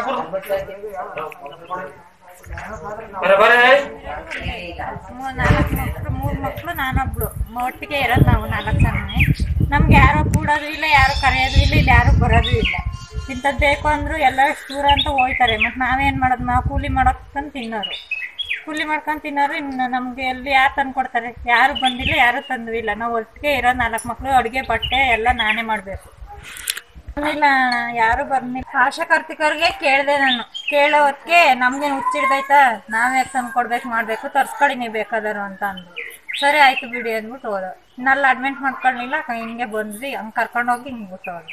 ಮೂರ್ ಮಕ್ಳು ನಾನೊಬ್ಳು ಒಟ್ಟಿಗೆ ಇರೋದು ನಾವು 4 ಜನ. ನಮ್ಗೆ ಯಾರು ಕೂಡೋದು ಇಲ್ಲ, ಯಾರು ಕರೆಯೋದು ಇಲ್ಲ, ಇಲ್ಲಿ ಯಾರು ಬರೋದು ಇಲ್ಲ. ಇಂಥದ್ದು ಬೇಕು ಅಂದ್ರು ಎಲ್ಲ ದೂರ ಅಂತ ಹೋಯ್ತಾರೆ. ಮತ್ತು ನಾವೇನು ಮಾಡೋದು? ನಾವು ಕೂಲಿ ಮಾಡ್ಕೊಂಡು ತಿನ್ನೋರು. ಇನ್ನು ನಮಗೆ ಎಲ್ಲಿ ಯಾರು ತಂದು ಕೊಡ್ತಾರೆ? ಯಾರು ಬಂದಿಲ್ಲ, ಯಾರು ತಂದು ಇಲ್ಲ. ನಾವು ಒಟ್ಟಿಗೆ ಇರೋ 4 ಮಕ್ಳು, ಅಡುಗೆ ಬಟ್ಟೆ ಎಲ್ಲ ನಾನೇ ಮಾಡಬೇಕು. ಇಲ್ಲ, ಯಾರು ಬರ್ನಿಲ್ಲ. ಆಶಾ ಕಾರ್ತಿಕವ್ರಿಗೆ ಕೇಳಿದೆ ನಾನು. ಕೇಳೋ ಹೊತ್ತಿಗೆ ನಮ್ಗೇನು ಹುಚ್ಚಿಡ್ದೈತಾ, ನಾವೇ ತಂದು ಕೊಡ್ಬೇಕು, ಮಾಡಬೇಕು, ತರ್ಸ್ಕೊಳ್ಳಿ ನೀವು ಬೇಕಾದರು ಅಂತ ಅಂದ್ರು. ಸರಿ ಆಯ್ತು ಬಿಡಿ ಅಂದ್ಬಿಟ್ಟು ಹೋದ. ಇನ್ನೆಲ್ಲ ಅಡ್ಮಿಟ್ ಮಾಡ್ಕೊಳ್ಳಿಲ್ಲ, ಹಿಂಗೆ ಬಂದ್ವಿ. ಹಂಗೆ ಕರ್ಕೊಂಡೋಗಿ ಹಿಂಗೆ ಬಿಟ್ಟೋದು.